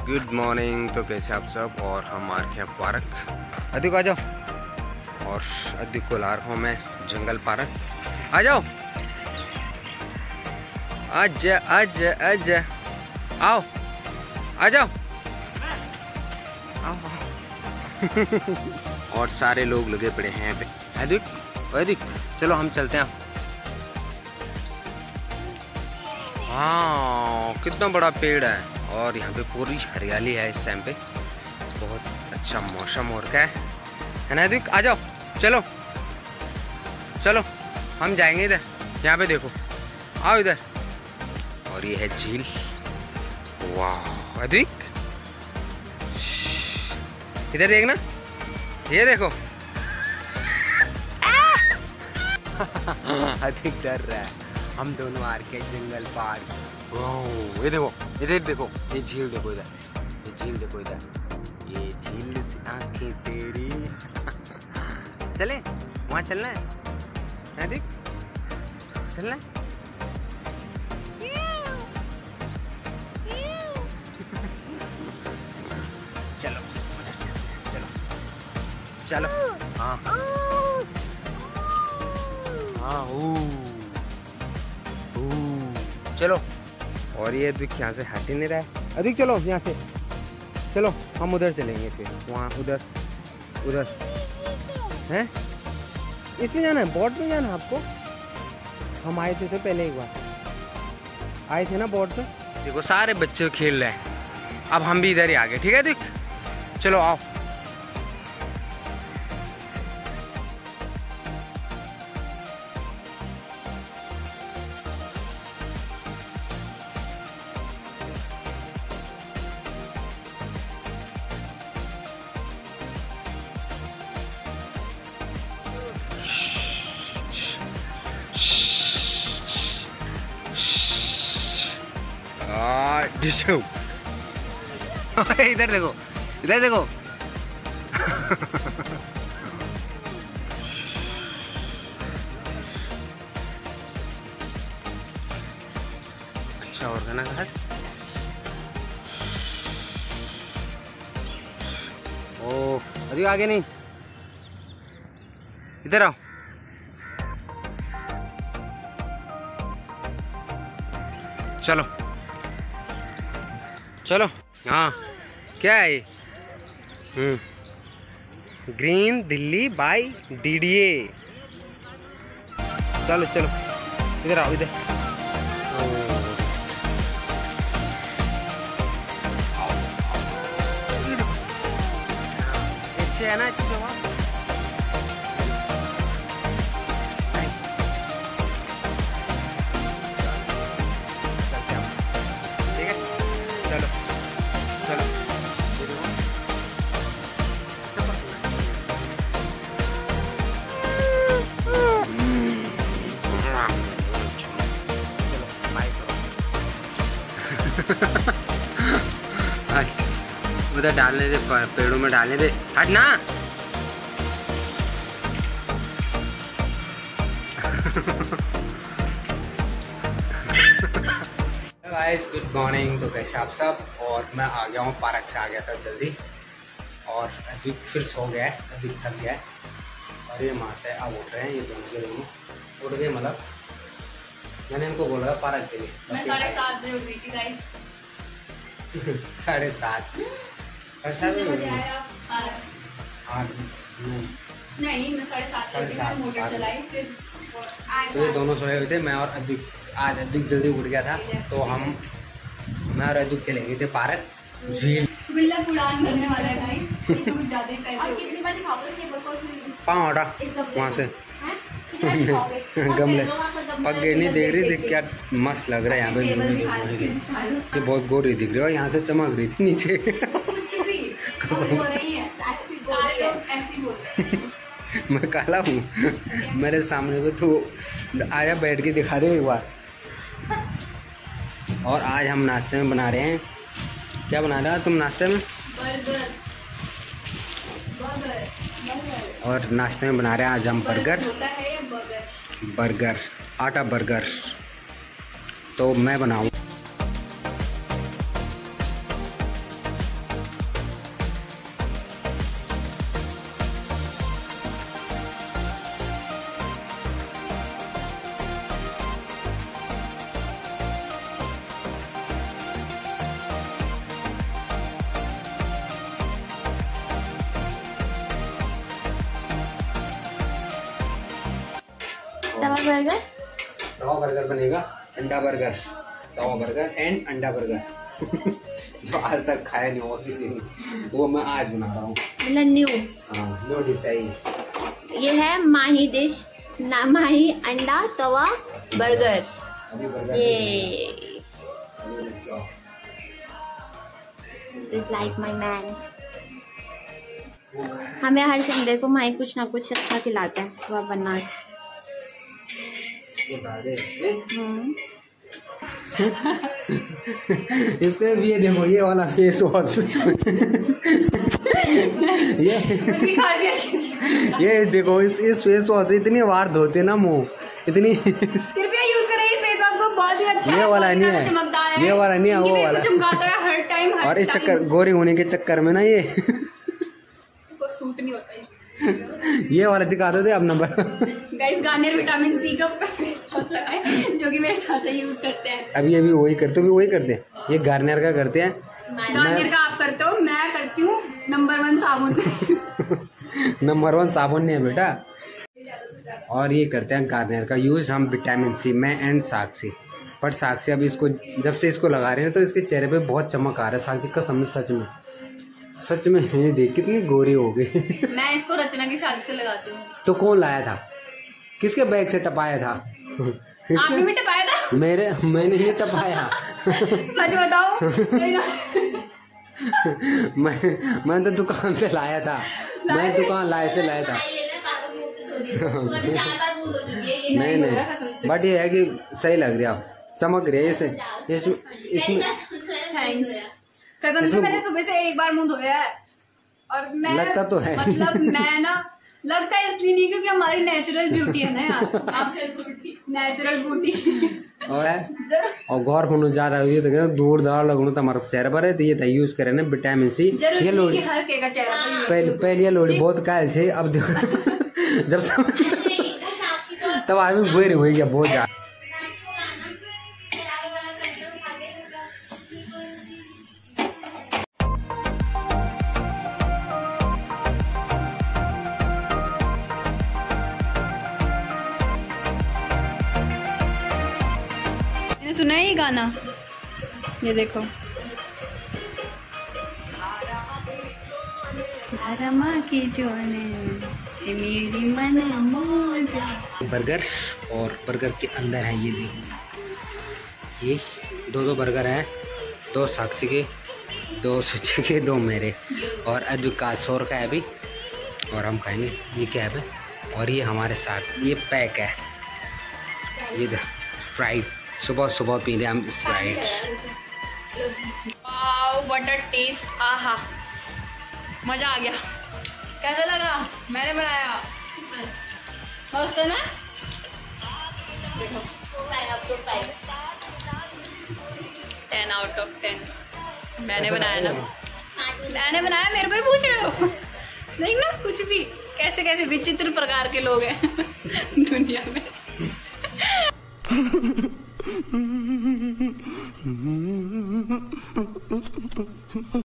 Good morning. तो कैसे आप सब। और हम आ रखे हैं पार्क। अधिक आ जाओ। और अधिक को ला रहा हूँ मैं जंगल पार्क। आ जाओ, आज आज आज आओ, आ जाओ, आओ। और सारे लोग लगे पड़े हैं यहाँ पे। अधिक अधिक चलो हम चलते हैं। हाँ, कितना बड़ा पेड़ है और यहाँ पे पूरी हरियाली है इस टाइम पे। बहुत अच्छा मौसम हो रखा है ना। अधिक आ जाओ, चलो चलो हम जाएंगे इधर। यहाँ पे देखो, आओ इधर। और ये है झील। वाह अधिक, इधर देखना, ये देखो। अधिक डर रहा है। हम दोनों आ के जंगल पार्क। ये देखो, इधर देखो, ये झील देखो इधर, ये झील देखो इधर, ये झील से आंखें तेरी। चले वहाँ चलना है अधिक, चलना है। चलो चलो चलो। हाँ हाँ चलो। और ये अधिक यहाँ से हट ही नहीं रहा है। अधिक चलो यहाँ से, चलो हम उधर चलेंगे फिर। वहाँ उधर उधर हैं, इसमें जाना है, बोट में जाना है आपको। हम आए थे तो पहले एक बार आए थे ना बोट पे। देखो सारे बच्चे खेल रहे हैं। अब हम भी इधर ही आ गए। ठीक है अधिक, चलो आओ। इधर देखो, इधर देखो। अच्छा और ना घर। ओ अभी आगे नहीं, इधर आओ। चलो चलो। हाँ क्या है ये? Green Delhi by DDA. चलो चलो इधर आओ, इधर। अच्छे है ना, अच्छी जगह। उधर डालने दे, पेड़ों में डालने दे। हट ना। Guys good morning. तो कैसे आप सब। और मैं आ गया हूँ, पार्क से आ गया था जल्दी। और अभी फिर सो गया है, अभी थक गया है। और ये माँ से अब उठ रहे हैं, ये दोनों के दोनों उठ गए। मतलब मैंने इनको बोला था पार्क के लिए। मैं 7:30 बजे उठ गई थी गाइस। 7:30 बजे आए आप पार्क? नहीं, मैं 7:30 बजे मोटर चलाई फिर। तो ये दोनों सोए हुए थे। मैं और अधिक, आज अधिक जल्दी उठ गया था तो मैं और अधिक चले गए थे पार्क, झील। बिल्ला उड़ान करने वाला है गाइस। कुछ ज्यादा ही पैसे। कितनी बार दिखाओगे? पाँव हटा वहाँ से। गमले पक गए, नहीं देख रही थी क्या मस्त लग रहा है यहाँ पे। बहुत गोरी दिख रही है, यहाँ से चमक रही थी नीचे। कुछ भी हो रही है, ऐसी बोल रहे हैं। मैं काला हूँ मेरे सामने पे तो आया, बैठ के दिखा दे एक बार। और आज हम नाश्ते में बना रहे हैं, क्या बना रहे हो तुम नाश्ते में? बर्गर। और नाश्ते में बना रहे हैं आज हम बर्गर। बर्गर, आटा बर्गर। तो मैं बनाऊँ। तवा बर्गर? तवा बर्गर बनेगा, अंडा बर्गर, तवा बर्गर एंड अंडा बर्गर जो आज तक खाया नहीं होगा किसी ने, वो मैं आज बना रहा हूँ। मतलब न्यू। हाँ, न्यू डिश है ये। ये है माही डिश, माही अंडा तवा बर्गर। अभी बर्गर ये This like my man। हमें हर संडे को माही कुछ ना कुछ अच्छा खिलाता है, सुबह बना इसके भी ये देखो, ये वाला फेस वॉश ये देखो, इस फेस वॉश से इतनी बार धोते ना मुंह, इतनी। कृपया यूज करें इस फेस वॉश को, बहुत ही अच्छा है। ये वाला नहीं है, ये वाला नहीं है, वो वाला चमकाता है हर टाइम। और इस चक्कर गोरी होने के चक्कर में ना ये इसको सूट नहीं होता है। ये वाला दिखा दो अब नंबर। गाइस, गार्नियर विटामिन सी का फेस वॉश लगाएं, जो कि मेरे चाचा यूज करते हैं। अभी वही करते हो, वही करते हैं, ये गार्नियर का करते हैं। गार्नियर का आप करते हो, मैं करती हूँ नंबर 1 साबुन। नंबर 1 साबुन नहीं है बेटा। और ये करते हैं गार्नियर का यूज हम विटामिन सी, मैं एंड साक्षी। पर साक्षी अभी इसको जब से इसको लगा रहे हैं तो इसके चेहरे पे बहुत चमक आ रहा है साक्षी का, समझ सच में ये देख कितनी गोरी हो गई। मैं इसको रचना की शादी से लगाती हूँ। तो कौन लाया था, किसके बैग से टपाया था? आपने भी टपाया था? मैंने ही टपाया। सच बताओ। मैं तो दुकान से लाया था, मैं दुकान से लाया था। नहीं, बट ये है कि सही लग रही है, आप चमक रही है इसमें। थैंक्स। कसम से मैंने सुबह से एक बार मुंह धोया है और मैं लगता तो है, मतलब मैं ना, लगता है इसलिए नहीं क्योंकि हमारी नेचुरल ब्यूटी है ना यार, नेचुरल ब्यूटी। और गौर होना ज्यादा हुई तो दूर दार लगना तो हमारे चेहरे पर है, तो ये यूज करे ना विटामिन सी। ये लोड़ी हर के का चेहरा पहले ये लोड़ी बहुत कायल से, अब देखो जब तब आदमी गोरी हो गया बहुत ज्यादा। सुना है ये गाना, ये देखो। की मेरी मन बर्गर, और बर्गर के अंदर है ये देखो, ये दो बर्गर हैं, 2 साक्षी के, 2 सुची के, 2 मेरे, और अभी का 100 का है अभी, और हम खाएंगे। ये क्या है? और ये हमारे साथ ये पैक है, ये स्प्राइट, सुबह सुबह पी रहे हम Sprite. Wow, what a taste, आहा, मजा आ गया। कैसा लगा? मैंने बनाया, मस्त है ना? देखो 10 out of 10। मैंने बनाया ना, मैंने बनाया, मेरे को ही पूछ रहे हो? नहीं ना, कुछ भी कैसे कैसे विचित्र प्रकार के लोग हैं दुनिया में।